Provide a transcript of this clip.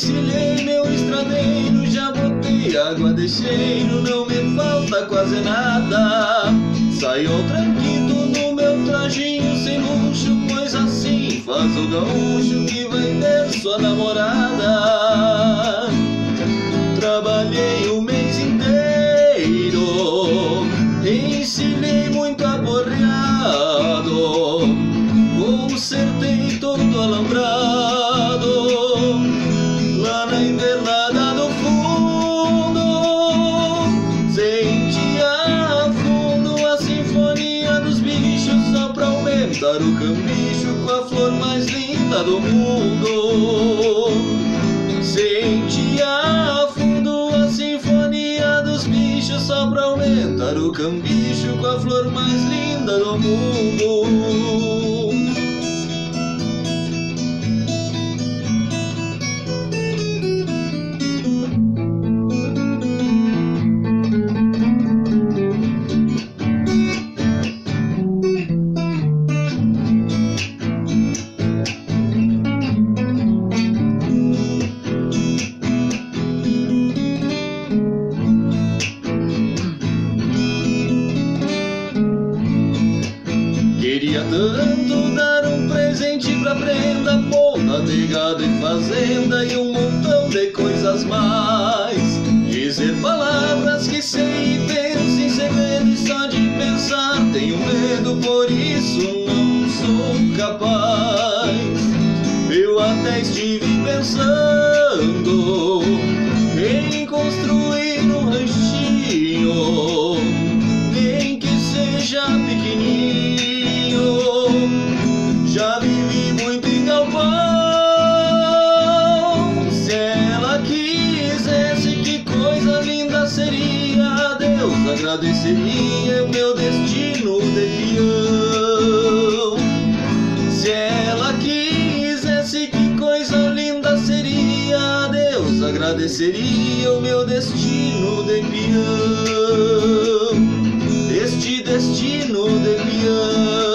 encilhei meu estradeiro, já botei água de cheiro, não me falta quase nada. Saio ao tranquilo no meu trajinho sem luxo, pois assim faz o gaúcho que vai ver sua namorada. Trabalhei o mês inteiro, encilhei muito aporreado, consertei todo alambrado. Lá na invernada do fundo, sentia a fundo a sinfonia dos bichos, só pra aumentar o cambicho com a flor mais linda do mundo. Sentia a fundo a sinfonia dos bichos, só pra aumentar o cambicho com a flor mais linda do mundo. Queria tanto dar um presente pra prenda, ponta de gado e fazenda e um montão de coisas mais. Dizer palavras que sei e penso em segredo, e só de pensar tenho medo, por isso não sou capaz. Eu até estive pensando em construir um ranchinho, nem que seja pequenininho. Já vivi muito em galpão. Se ela quisesse, que coisa linda seria. A Deus agradeceria o meu destino de peão. Se ela quisesse, que coisa linda seria. A Deus agradeceria o meu destino de peão. Este destino de peão.